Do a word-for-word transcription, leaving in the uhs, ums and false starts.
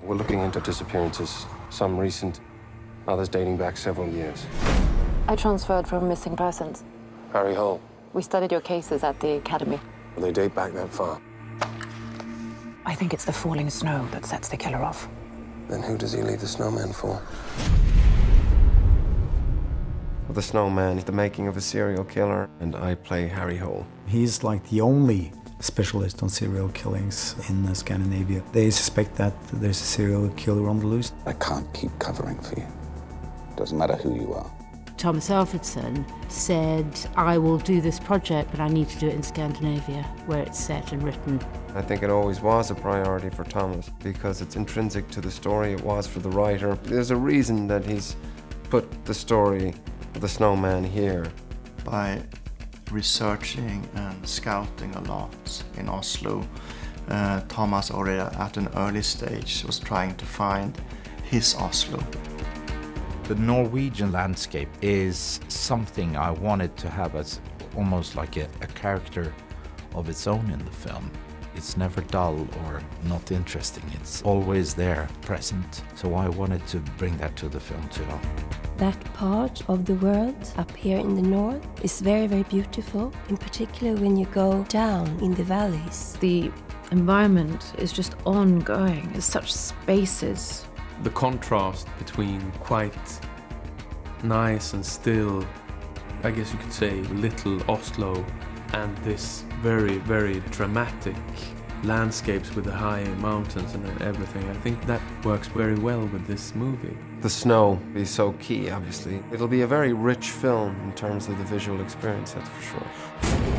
We're looking into disappearances, some recent, others dating back several years. I transferred from missing persons. Harry Hole. We studied your cases at the academy. Will they date back that far? I think it's the falling snow that sets the killer off. Then who does he leave the snowman for? The Snowman is the making of a serial killer, and I play Harry Hole. He's like the only specialist on serial killings in uh, Scandinavia. They suspect that there's a serial killer on the loose. I can't keep covering for you. Doesn't matter who you are. Thomas Alfredson said, I will do this project, but I need to do it in Scandinavia, where it's set and written. I think it always was a priority for Thomas, because it's intrinsic to the story, it was for the writer. There's a reason that he's put the story of the snowman here. By researching and scouting a lot in Oslo, uh, Thomas already at an early stage was trying to find his Oslo. The Norwegian landscape is something I wanted to have as almost like a, a character of its own in the film. It's never dull or not interesting. It's always there, present. So I wanted to bring that to the film too. That part of the world up here in the north is very, very beautiful, in particular when you go down in the valleys. The environment is just ongoing. There's such spaces. The contrast between quite nice and still, I guess you could say, little Oslo, and this very, very dramatic landscapes with the high mountains and everything. I think that works very well with this movie. The snow is so key, obviously. It'll be a very rich film in terms of the visual experience, that's for sure.